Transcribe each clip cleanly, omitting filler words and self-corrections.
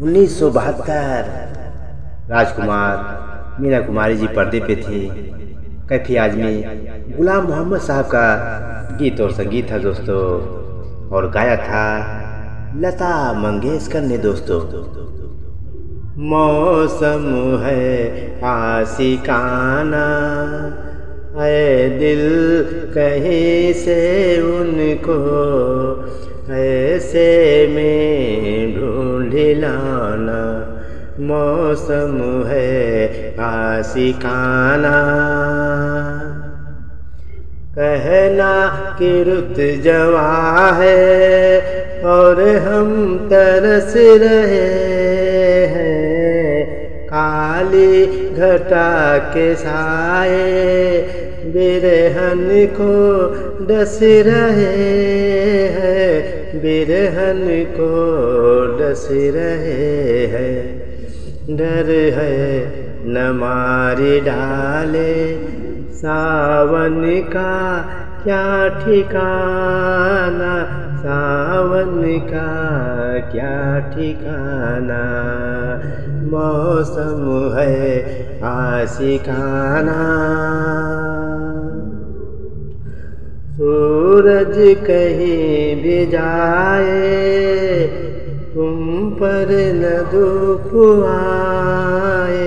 1972 राजकुमार मीना कुमारी जी पर्दे पे थी। कैफी आजमी गुलाम मोहम्मद साहब का गीत और संगीत था दोस्तों, और गाया था लता मंगेशकर ने दोस्तों। मौसम है आशिकाना, ऐ दिल कहीं से उनको ऐसे में ढूंढ लाना। मौसम है आशिकाना, कहना कि रुत जवा है और हम तरस रहे हैं। काली घटा के साए बिरहन को डस रहे हैं, बिरहन को डस रहे हैं। डर है न मारी डाले सावन का क्या ठिकाना, सावन का क्या ठिकाना। मौसम है आशिकाना, सूरज कहीं भी जाए तुम पर न धूप आए।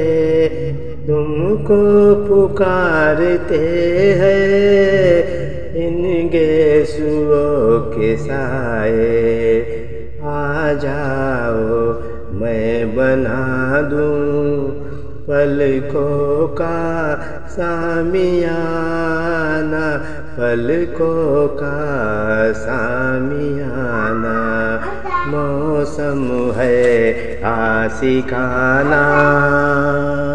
तुमको पुकारते हैं इन गेसुओं के साए। आ जाओ मैं बना दूं पलकों का सामियाना, पलकों का सामियाना। मौसम है आशिकाना।